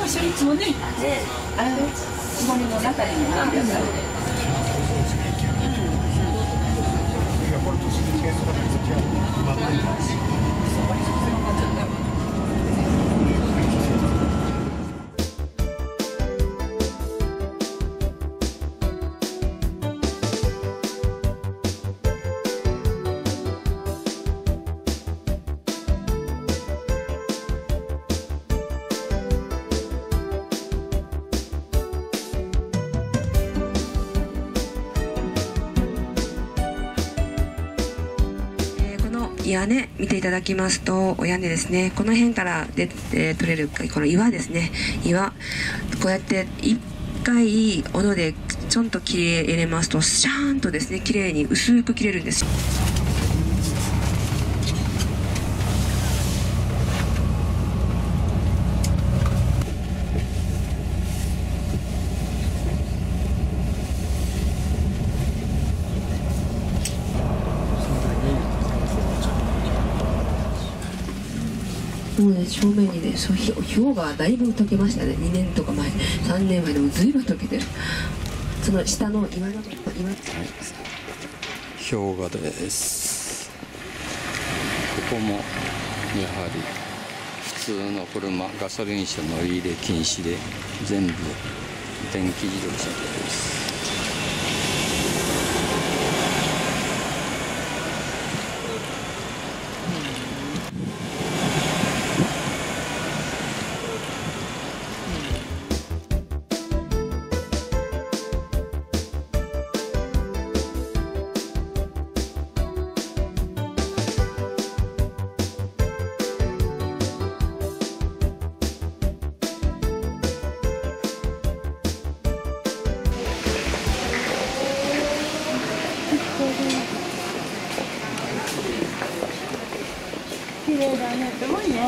ますよ、いつもね。つぼみの中にもなんでされて。 屋根見ていただきますと、お屋根ですね、この辺から取れるこの岩ですね、岩、こうやって一回斧でちょんと入れますと、シャーンとですね、綺麗に薄く切れるんです。もうね、正面にね、氷がだいぶ溶けましたね。2年とか前、3年前でもずいぶん溶けてる。その下の岩の岩、 氷河です。ここもやはり普通の車、ガソリン車乗り入れ禁止で、全部電気自動車です。 綺麗だね、すごいね。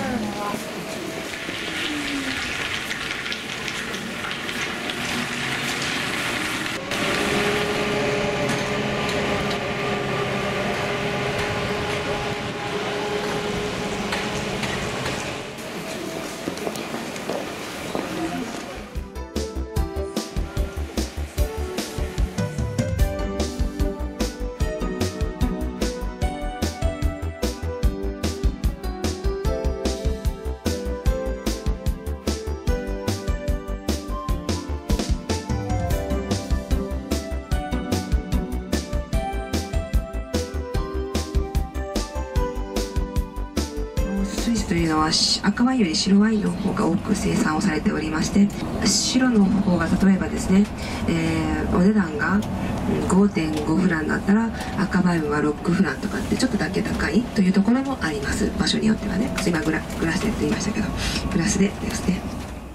スイスというのは赤ワインより白ワインの方が多く生産をされておりまして、白の方が例えばですね、お値段が 5.5 フランだったら赤ワインは6フランとかってちょっとだけ高いというところもあります。場所によってはね、今グラスでって言いましたけど、グラスでですね。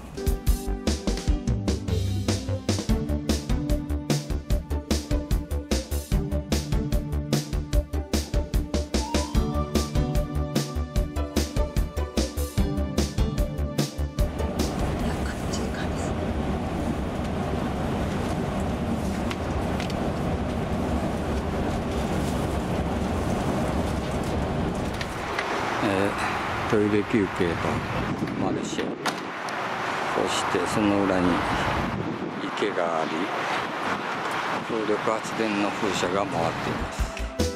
トイレ休憩とマルシェ、そしてその裏に池があり、風力発電の風車が回っています。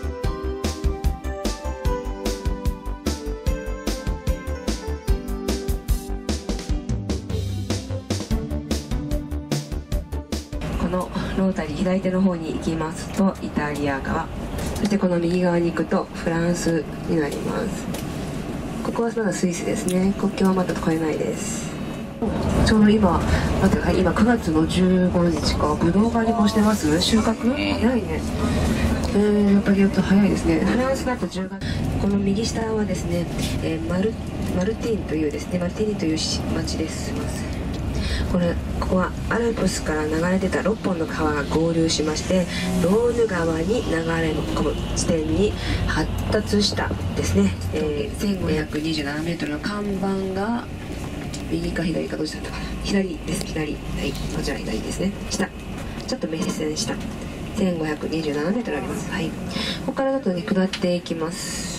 このロータリー左手の方に行きますとイタリア側、そしてこの右側に行くとフランスになります。ここはまだスイスですね。国境はまだ越えないです。ちょうど今、待ってください、今9月の15日か。ぶどう狩りもしてます。収穫早いね。やっぱり早いですね。フランスだと10月。この右下はですね、マルティーニという町です。ここはアルプスから流れ出た6本の川が合流しまして、ローヌ川に流れ込む地点に発達したですね、1527メートルの看板が右か左かどっちだったかな。左です。左、はい、こちら左ですね。下、ちょっと目線下、1527メートルあります。はい、ここからだとね、下っていきます。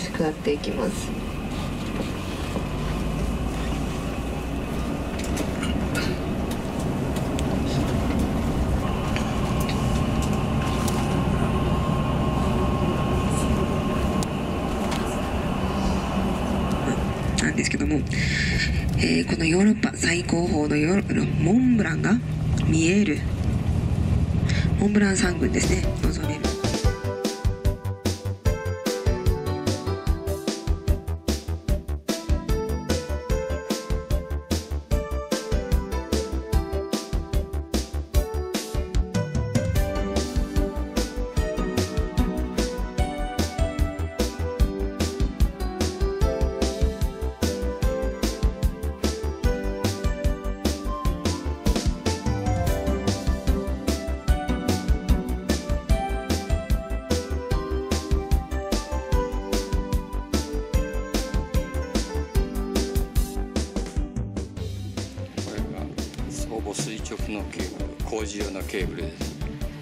下っていきます。 このヨーロッパ最高峰のモンブランが見えるモンブラン山群ですね、望める。 ほぼ垂直のケーブル、工事用のケーブルです。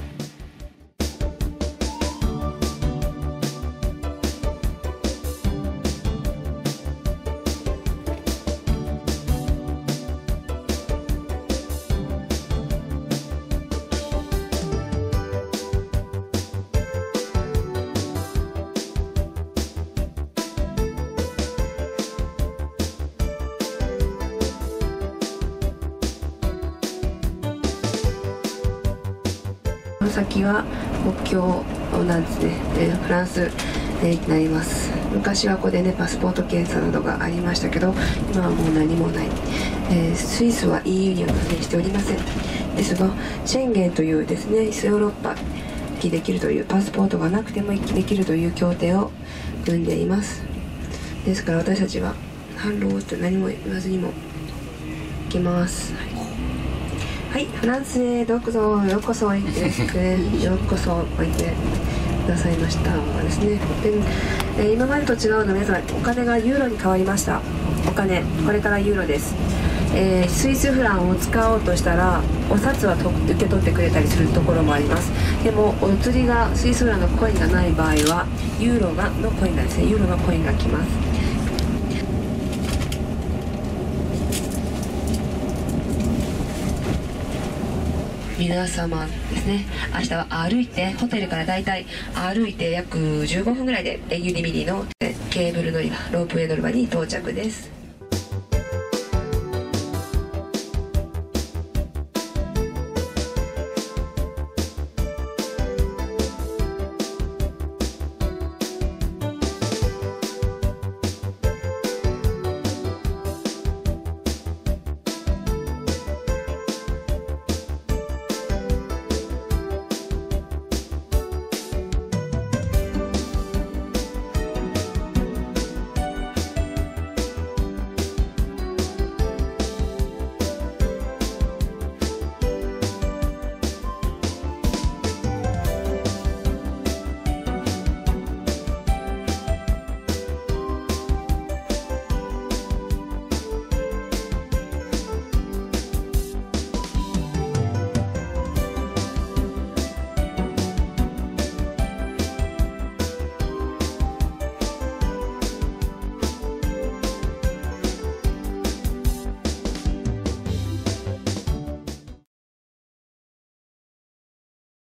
この先は国境なんですね、フランスになります。昔はここでねパスポート検査などがありましたけど、今はもう何もない。スイスは EU には加盟しておりません。ですがシェンゲンというですねヨーロッパ行きできるというパスポートがなくても行きできるという協定を組んでいます。ですから私たちはハローと何も言わずにも行きます。はい、フランスへどうぞようこそおいでようこそおいでくださいましたですね。で、今までと違うの皆さん、お金がユーロに変わりました。お金これからユーロです。スイスフランを使おうとしたらお札は受け取ってくれたりするところもあります。でもお釣りがスイスフランのコインがない場合はユーロのコインがですね、ユーロのコインが来ます。皆様ですね、明日は歩いてホテルからだいたい歩いて約15分ぐらいでユニミニのケーブル乗り場ロープウェイ乗り場に到着です。